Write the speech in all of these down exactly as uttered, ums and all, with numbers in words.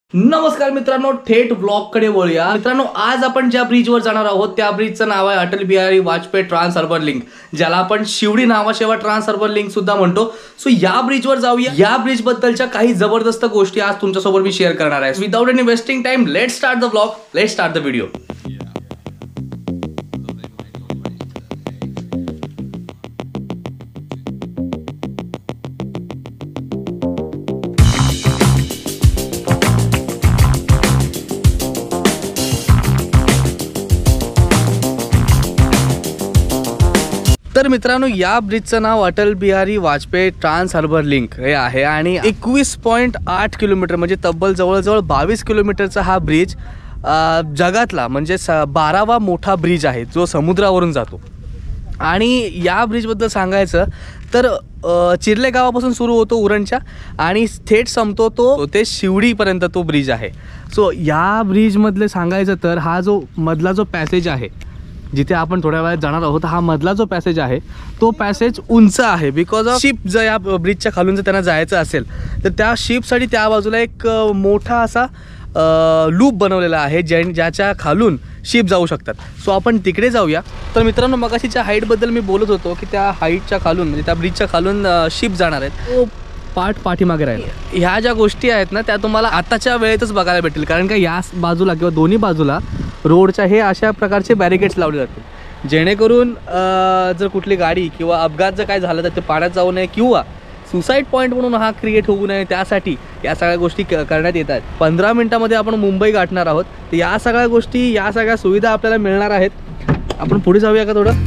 नमस्कार मित्रांनो, थेट ब्लॉग कडे वळूया। मित्रांनो, आज आपण ज्या ब्रिजवर जाणार आहोत त्या ब्रिजचं नाव आहे Atal Bihari Vajpayee trans urban link, ज्याला आपण शिवडी नावाशिवाय ट्रान्स अर्बन लिंक सुद्धा म्हणतो। सो या ब्रिजवर जाऊया। या ब्रिज बद्दलच्या काही जबरदस्त गोष्टी आज तुमच्यासोबत मी शेअर करणार आहे। Without any wasting time, let's start the blog, let's start the video. तर मित्रांनो, या ब्रिजचं नाव Atal Bihari Vajpayee trans urban link हे आहे आणि एकवीस पॉईंट आठ किलोमीटर म्हणजे तब्बल जवळजवळ बावीस किलोमीटरचा हा ब्रिज जगातला म्हणजे बारावा मोठा ब्रिज आहे जो समुद्रावरून जातो। आणि या ब्रिजबद्दल सांगायचं तर चिर्ले गावापासून सुरू होतो उरणच्या आणि थेट संपतो तो ते शिवडीपर्यंत तो ब्रिज आहे। सो या ब्रिजमधले सांगायचं तर हा जो मधला जो पॅसेज आहे जिथे आपण थोड्या वेळात जाणार आहोत, हा मधला जो पॅसेज आहे तो पॅसेज उंच आहे बिकॉज ऑफ शिप जर या ब्रिजच्या खालून जर त्यांना जायचं असेल तर त्या शिपसाठी त्या बाजूला एक मोठा असा लूप बनवलेला आहे ज्या ज्याच्या खालून शिप जाऊ शकतात। सो आपण तिकडे जाऊया। तर मित्रांनो, मगाशीच्या हाईटबद्दल मी बोलत होतो की त्या हाईटच्या खालून म्हणजे त्या ब्रिजच्या खालून शिप जाणार आहेत, तो पाठ पाठीमागे राहील। ह्या ज्या गोष्टी आहेत ना त्या तुम्हाला आताच्या वेळेतच बघायला भेटेल, कारण का या बाजूला किंवा दोन्ही बाजूला रोडच्या हे अशा प्रकारचे बॅरिकेड्स लावले जातील जेणेकरून जर कुठली गाडी किंवा अपघात जर काय झाला तर ते पाण्यात जाऊ नये किंवा सुसाईड पॉईंट म्हणून हा क्रिएट होऊ नये, त्यासाठी या सगळ्या गोष्टी करण्यात येतात। पंधरा मिनिटांमध्ये आपण मुंबई गाठणार आहोत, तर या सगळ्या गोष्टी या सगळ्या सुविधा आपल्याला मिळणार आहेत। आपण पुढे जाऊया का थोडं?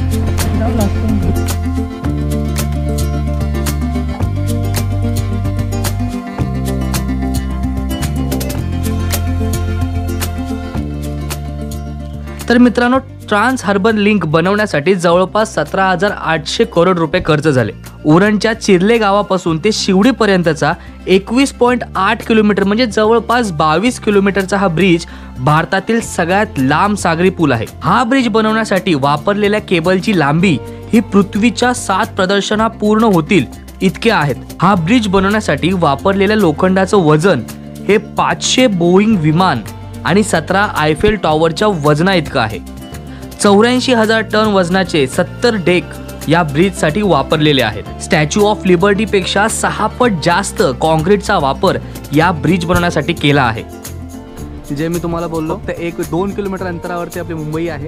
तर मित्रांनो, ट्रान्स अर्बन लिंक बनवण्यासाठी जवळपास सतरा हजार आठशे करोड रुपये खर्च झाले। उरणच्या चिर्ले गावापासून ते शिवडीपर्यंतचा एकवीस पॉईंट आठ किलोमीटर म्हणजे जवळपास बावीस किलोमीटरचा हा ब्रिज भारतातील सगळ्यात लांब सागरी पूल आहे। हा ब्रिज बनवण्यासाठी वापरलेल्या केबलची लांबी ही पृथ्वीच्या सात प्रदक्षिणा पूर्ण होतील इतके आहेत। हा ब्रिज बनवण्यासाठी वापरलेल्या लोखंडाचं वजन हे पाचशे बोईंग विमान आणि सतरा आयफेल टॉवरच्या वजना इतकं आहे। चौऱ्याऐंशी हजार टन वजनाचे सत्तर डेक या ब्रिजसाठी वापरलेले आहेत। स्टॅच्यू ऑफ लिबर्टी पेक्षा सहा पट जास्त कॉन्क्रीटचा वापर या ब्रिज बनवण्यासाठी केला आहे। जे मी तुम्हाला बोललो तर एक दोन किलोमीटर अंतरावरती आपली मुंबई आहे।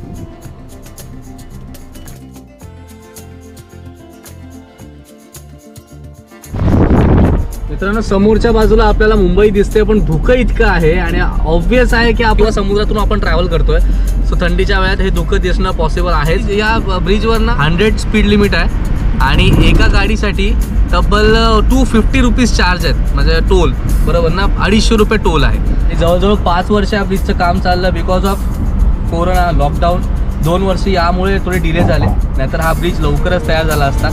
मित्रांनो, समोरच्या बाजूला आपल्याला मुंबई दिसते पण धुकं इतकं आहे आणि ऑब्वियस आहे की आपल्या समुद्रातून आपण ट्रॅव्हल करतोय, सो थंडीच्या वेळात हे धुकं दिसणं पॉसिबल आहे। या ब्रिजवर ना हंड्रेड स्पीड लिमिट आहे आणि एका गाडीसाठी तब्बल टू फिफ्टी रुपीज चार्ज आहेत, म्हणजे टोल बरोबर ना, अडीचशे रुपये टोल आहे। जवळजवळ पाच वर्ष या ब्रिजचं काम चाललं बिकॉज ऑफ कोरोना लॉकडाऊन। दोन वर्ष यामुळे थोडे डिले झाले, नाहीतर हा ब्रिज लवकरच तयार झाला असता।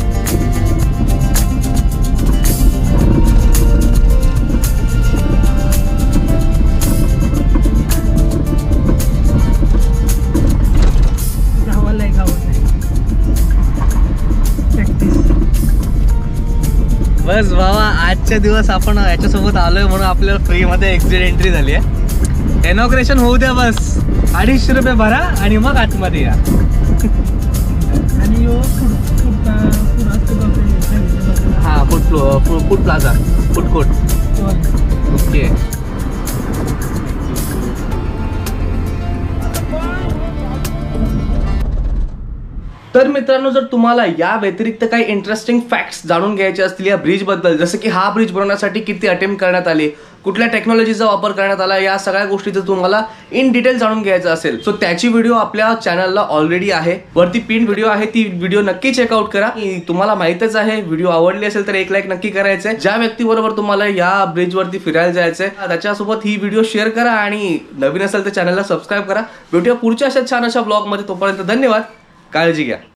बस बाबा, आजच्या दिवस आपण याच्यासोबत आलोय म्हणून आपल्याला फ्रीमध्ये एक्झिट एंट्री झाली आहे। इनॉग्रेशन होऊ द्या, बस अडीचशे रुपये भरा आणि मग आतमध्ये या। आणि हा food food plaza food court okay. तर मित्रांनो, जर तुम्हाला या व्यतिरिक्त काही इंटरेस्टिंग फॅक्ट्स जाणून घ्यायचे असतील या ब्रिज बद्दल, जसं की हा ब्रिज बनवण्यासाठी किती अटेम्प्ट करण्यात आले, कुठल्या टेक्नॉलॉजीचा वापर करण्यात आला, या सगळ्या गोष्टी जर तुम्हाला इन डिटेल जाणून घ्यायचं असेल सो त्याची व्हिडिओ आपल्या चॅनलला ऑलरेडी आहे, वरती पिन व्हिडिओ आहे, ती व्हिडिओ नक्की चेकआउट करा। तुम्हाला माहितच आहे, व्हिडिओ आवडली असेल तर एक लाईक नक्की करायचंय। ज्या व्यक्तीबरोबर तुम्हाला या ब्रिजवरती फिरायला जायचंय त्याच्यासोबत ही व्हिडिओ शेअर करा आणि नवीन असेल तर चॅनलला सबस्क्राईब करा। भेटूया पुढच्या अशा छान अशा ब्लॉगमध्ये, तोपर्यंत धन्यवाद, काळजी घ्या।